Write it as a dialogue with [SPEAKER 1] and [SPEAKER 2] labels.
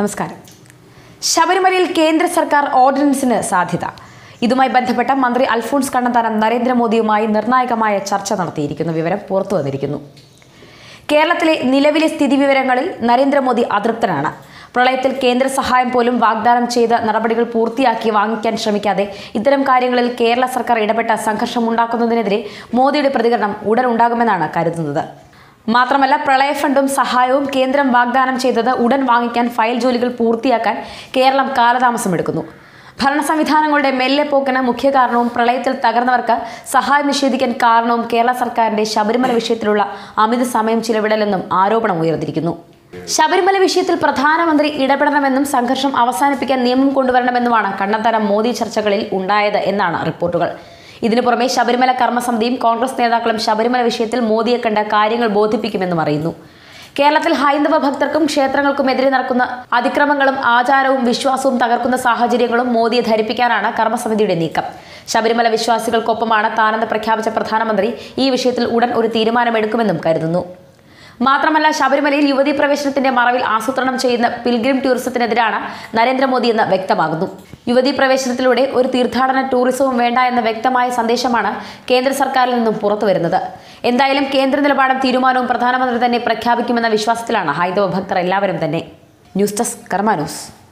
[SPEAKER 1] നമസ്കാരം. ശബരിമലയിൽ കേന്ദ്ര സർക്കാർ ഓർഡിനൻസിന് സാധ്യത. ഇതുമായി ബന്ധപ്പെട്ട മന്ത്രി അൽഫോൺസ് കണ്ണന്താനം നരേന്ദ്രമോദിയുമായി നിർണായകമായ ചർച്ച നടത്തിയിരിക്കുന്ന വിവരം പുറത്തു വന്നിരിക്കുന്നു. കേരളത്തിലെ നിലവിലെ സ്ഥിതിവിവരങ്ങളിൽ നരേന്ദ്രമോദി അതൃപ്തനാണ്. പ്രളയത്തിൽ കേന്ദ്ര സഹായം പോലും വാഗ്ദാനം ചെയ്ത നടപടികൾ പൂർത്തിയാക്കി വാങ്ങിക്കാൻ ശ്രമിക്കാതെ ഇത്തരം കാര്യങ്ങളിൽ കേരള സർക്കാർ ഇടപെട്ട സംഘർഷമുണ്ടാക്കുന്നതിനെതിരെ മോദിയുടെ പ്രതികരണം ഉടൻ ഉണ്ടാകുമെന്നാണ് കരുതുന്നത്. മാത്രമല്ല, പ്രളയ ഫണ്ടും സഹായവും കേന്ദ്രം വാഗ്ദാനം ചെയ്തത് ഉടൻ വാങ്ങിക്കാൻ ഫയൽ ജോലികൾ പൂർത്തിയാക്കാൻ കേരളം കാലതാമസമെടുക്കുന്നു. ഭരണ സംവിധാനങ്ങളുടെ മെല്ലെ പോക്കിന് മുഖ്യ കാരണവും പ്രളയത്തിൽ തകർന്നവർക്ക് സഹായം നിഷേധിക്കാൻ കാരണവും കേരള സർക്കാരിന്റെ ശബരിമല വിഷയത്തിലുള്ള അമിത സമയം ചിലവിടലെന്നും ആരോപണം ഉയർന്നിരിക്കുന്നു. ശബരിമല വിഷയത്തിൽ പ്രധാനമന്ത്രി ഇടപെടണമെന്നും സംഘർഷം അവസാനിപ്പിക്കാൻ നിയമം കൊണ്ടുവരണമെന്നുമാണ് കണ്ണന്താനം മോദി ചർച്ചകളിൽ ഉണ്ടായത് എന്നാണ് റിപ്പോർട്ടുകൾ. ഇതിനു പുറമെ ശബരിമല കർമ്മസമിതിയും കോൺഗ്രസ് നേതാക്കളും ശബരിമല വിഷയത്തിൽ മോദിയെ കണ്ട കാര്യങ്ങൾ ബോധിപ്പിക്കുമെന്നും അറിയുന്നു. കേരളത്തിൽ ഹൈന്ദവ ഭക്തർക്കും ക്ഷേത്രങ്ങൾക്കുമെതിരെ നടക്കുന്ന അതിക്രമങ്ങളും ആചാരവും വിശ്വാസവും തകർക്കുന്ന സാഹചര്യങ്ങളും മോദിയെ ധരിപ്പിക്കാനാണ് കർമ്മസമിതിയുടെ നീക്കം. ശബരിമല വിശ്വാസികൾക്കൊപ്പമാണ് താനെന്ന് പ്രഖ്യാപിച്ച പ്രധാനമന്ത്രി ഈ വിഷയത്തിൽ ഉടൻ ഒരു തീരുമാനമെടുക്കുമെന്നും കരുതുന്നു. മാത്രമല്ല, ശബരിമലയിൽ യുവതീ പ്രവേശനത്തിന്റെ മറവിൽ ആസൂത്രണം ചെയ്യുന്ന പിൽഗ്രിം ടൂറിസത്തിനെതിരാണ് നരേന്ദ്രമോദിയെന്ന് വ്യക്തമാകുന്നു. യുവതീ പ്രവേശനത്തിലൂടെ ഒരു തീർത്ഥാടന ടൂറിസവും വേണ്ട എന്ന വ്യക്തമായ സന്ദേശമാണ് കേന്ദ്ര സർക്കാരിൽ നിന്നും പുറത്തുവരുന്നത്. എന്തായാലും കേന്ദ്ര നിലപാടും തീരുമാനവും പ്രധാനമന്ത്രി തന്നെ പ്രഖ്യാപിക്കുമെന്ന വിശ്വാസത്തിലാണ് ഹൈന്ദവ ഭക്തർ എല്ലാവരും തന്നെ. News desk Karma news.